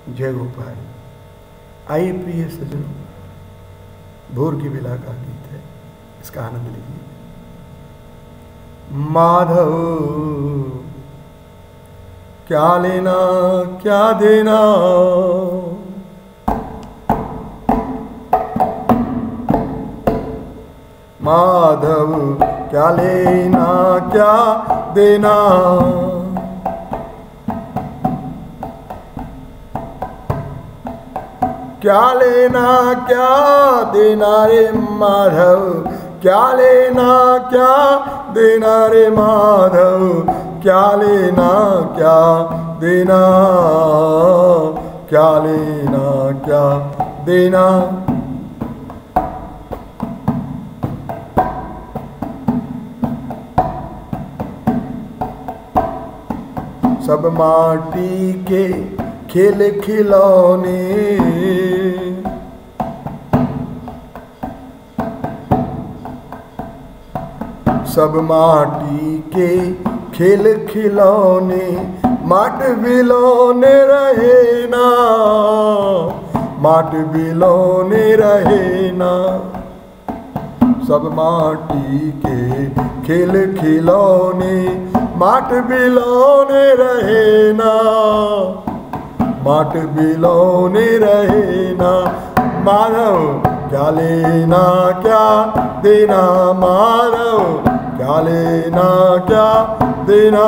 जय गोपाल। आइए प्रिय सज्जनों, भोर की बेला का गीत है, इसका आनंद लीजिए। माधव क्या लेना क्या देना, माधव क्या लेना क्या देना, क्या लेना क्या देना रे माधव, क्या लेना क्या देना रे माधव, क्या लेना क्या देना, क्या लेना क्या देना। सब माटी के खेल खिलौने, सब माटी के खेल खिलौने, माट बिलौने रहे ना, माट बिलौने रहे ना। सब माटी के खेल खिलौने, माट बिलौने रहे ना, माट बिलौने रहे ना। माधव क्या लेना क्या देना, माधव क्या लेना क्या देना।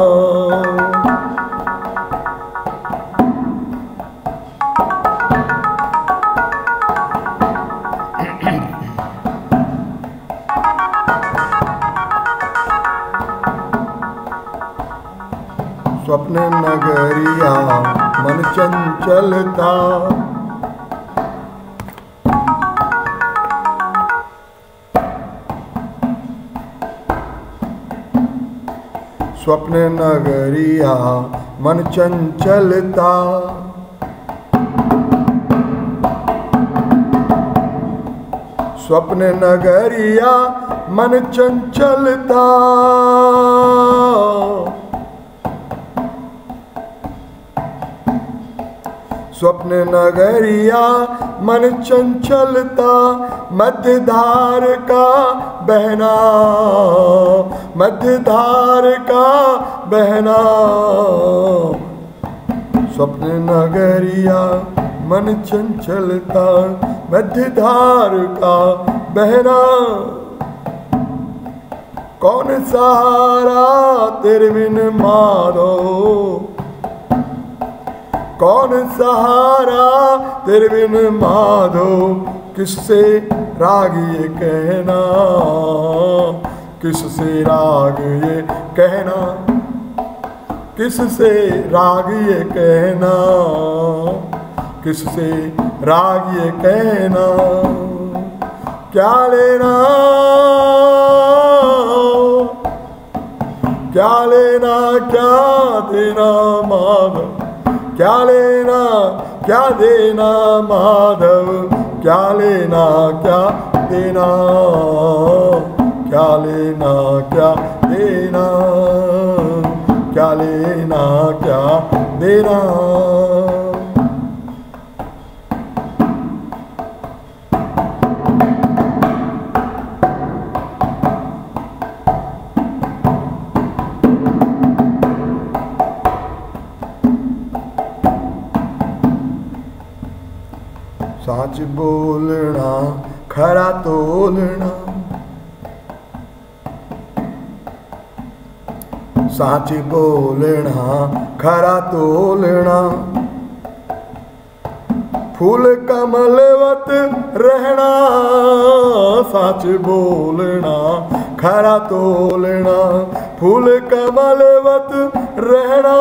स्वप्न नगरिया मन चंचलता, स्वप्न नगरिया मन चंचलता, स्वप्न नगरिया मन चंचलता। स्वप्न नगरिया मन चंचलता, मध्य धार का बहना, मध्य धार का बहना। स्वप्न नगरिया मन चंचलता, मध्य धार का बहना। कौन सहारा तेरे बिन माधव, कौन सहारा तेरे बिन माधव। किससे राग ये कहना, किससे राग ये कहना, किससे राग ये कहना, किससे राग ये कहना। क्या लेना क्या लेना क्या देना माधव, क्या लेना क्या देना माधव, क्या लेना क्या देना, क्या लेना क्या देना, क्या लेना क्या देना। साच बोलना खरा तोलना, साच बोलना खरा तोलना। फूल कमलवत रहना, साच बोलना खरा तोलना। फूल कमलवत रहना,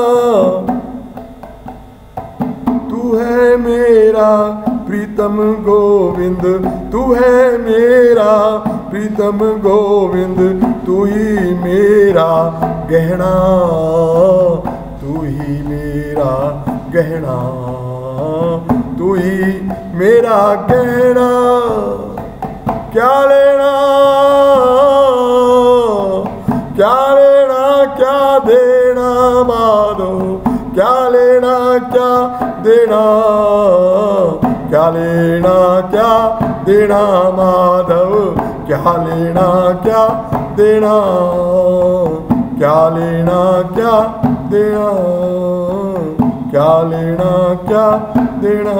तू है मेरा प्रीतम गोविंद, तू है मेरा प्रीतम गोविंद। तू ही मेरा गहना, तू ही मेरा गहना, तू ही मेरा गहना। क्या लेना क्या लेना क्या देना माधव, क्या लेना क्या देना, क्या लेना क्या देना माधव, क्या लेना क्या देना, क्या लेना क्या देना, क्या लेना क्या देना।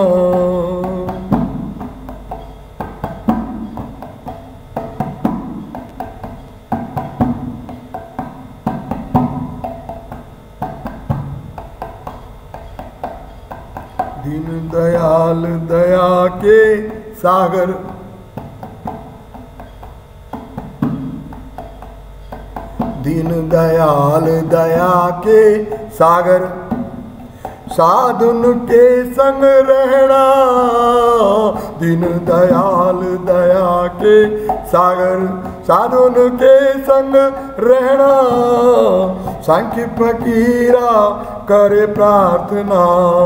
दीन दयाल दया के सागर, दीन दयाल दया के सागर, साधुन के संग रहना, दीन दयाल दया के सागर, साधुन के संग रहना। सांख्य फकीरा करे प्रार्थना,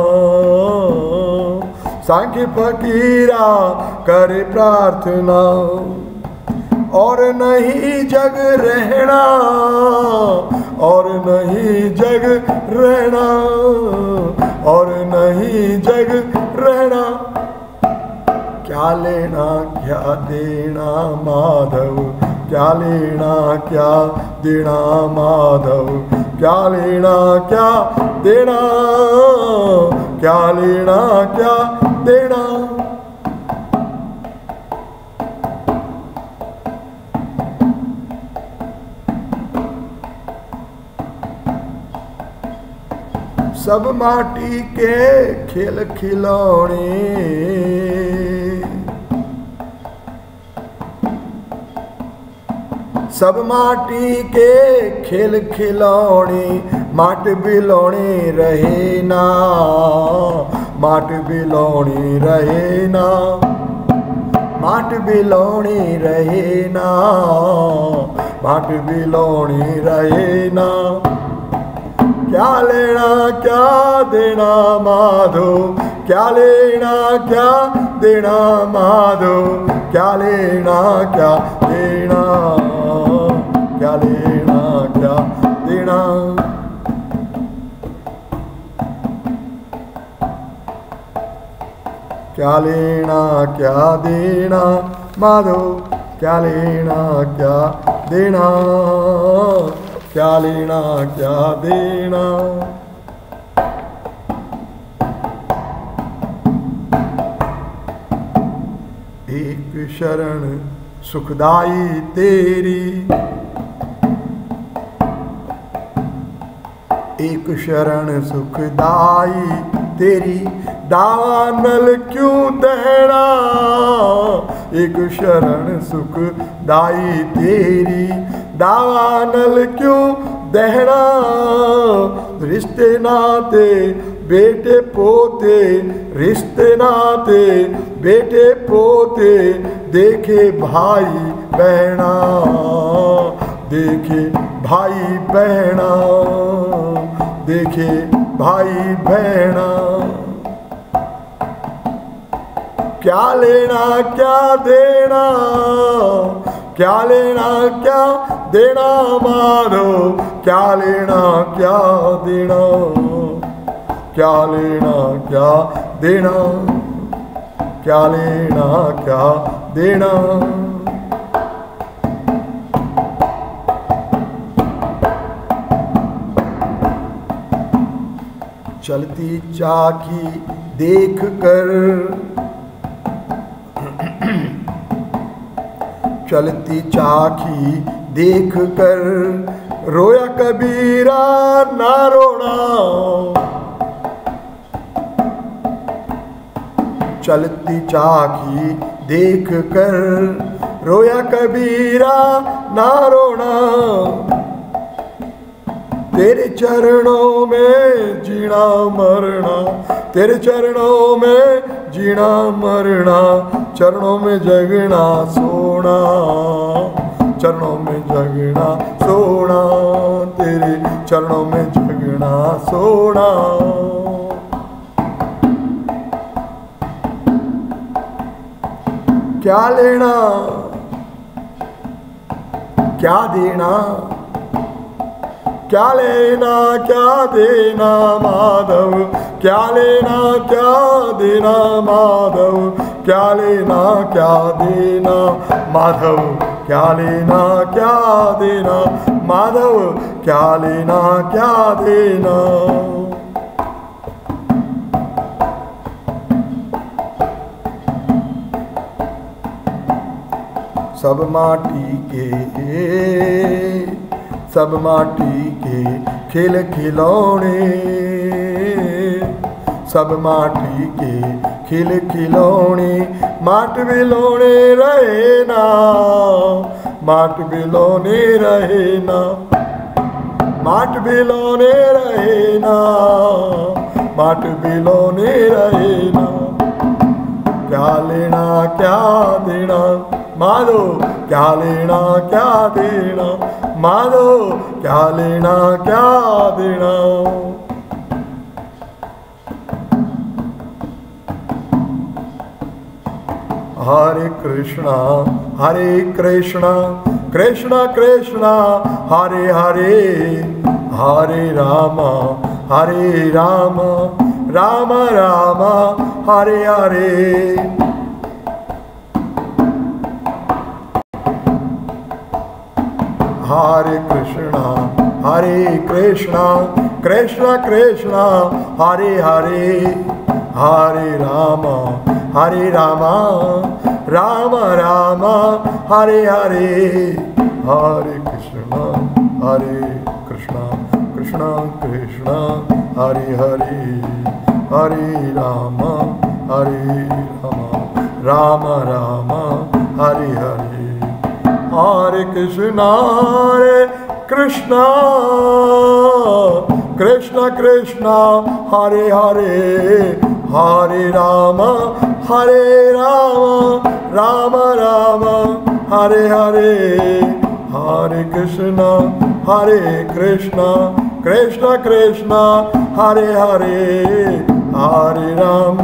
सांख्य फकीरा करे प्रार्थना, और नहीं जग रहना, और नहीं जग रहना, और नहीं जग रहना। क्या लेना क्या देना माधव, क्या लेना क्या देना माधव, क्या लेना क्या देना, क्या लेना क्या देना। सब माटी के खेल खिलौने, सब माटी के खेल खिलौने, माट बिलौने रहे ना, माट बिलौने रहे ना, माट बिलौने रहे ना, माट बिलौने रहे ना। क्या लेना क्या देना माधो, क्या लेना क्या देना माधो, क्या लेना क्या देना, क्या लेना क्या देना। क्या लेना क्या देना माधो, क्या लेना क्या देना, क्या लेना क्या देना। एक शरण सुखदाई तेरी, एक शरण सुखदाई तेरी, दानल क्यों दहना, एक शरण सुखदाई तेरी, दावानल क्यों दहना। रिश्ते नाते बेटे पोते, रिश्ते नाते बेटे पोते, देखे भाई बहना, देखे भाई बहना, देखे भाई बहना। क्या लेना क्या देना, क्या लेना क्या देना माधो, क्या लेना क्या देना, क्या लेना क्या देना, क्या लेना क्या देना। चलती चाकी देख कर, चलती चाकी देख कर, रोया कबीरा ना रोना, चलती चाकी देख कर, रोया कबीरा ना रोना। तेरे चरणों में जीना मरना, तेरे चरणों में जीना मरना, चरणों में जगना सोना, चरणों में जगना सोना, तेरे चरणों में जगना सोना। क्या लेना क्या देना, क्या लेना क्या देना माधव, क्या लेना क्या देना माधव, क्या लेना क्या देना माधव, क्या लेना क्या देना माधव, क्या लेना क्या देना। सब माटी के, सब माटी के खेल खिलौने, सब माटी के खेल खिलौने, माट बिलोने रहे ना, माट बिलोने रहे ना, माट बिलोने रहे ना, माट बिलोने रहे ना। क्या लेना क्या देना माधो, क्या लेना क्या देना माधो, क्या लेना क्या देना। हरे कृष्णा कृष्णा कृष्णा हरे हरे, हरे राम राम राम हरे हरे। हरे कृष्णा कृष्णा कृष्णा हरे हरे, हरे राम राम राम हरे हरे। हरे कृष्णा कृष्णा कृष्णा हरे हरे, हरे राम राम राम हरे हरे। हरे कृष्णा कृष्णा कृष्णा हरे हरे, हरे राम राम राम हरे हरे। हरे कृष्णा कृष्णा कृष्णा हरे हरे, हरे राम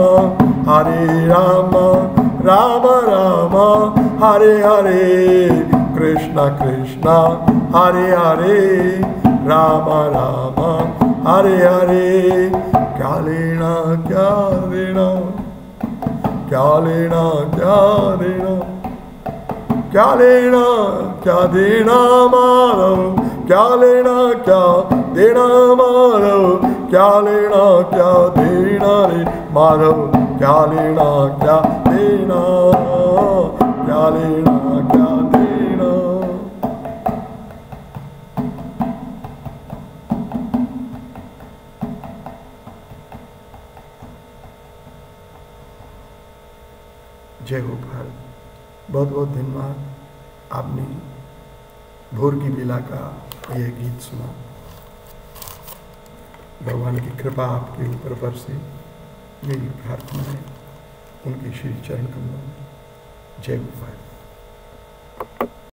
राम राम हरे हरे। कृष्णा कृष्णा हरे हरे, राम राम हरे हरे। क्या लेना क्या देना, क्या लेना क्या देना, क्या लेना क्या देना माधव, क्या लेना क्या देना माधव, क्या लेना क्या देना रे माधव, क्या लेना क्या देना, क्या लेना क्या देना। जय हो भारत। बहुत बहुत धन्यवाद, आपने भोर की बेला का यह गीत सुना। भगवान की कृपा आपके ऊपर बरसे, मेरी प्रार्थना है उनके श्री चरण कमलों में। जय हो भारत।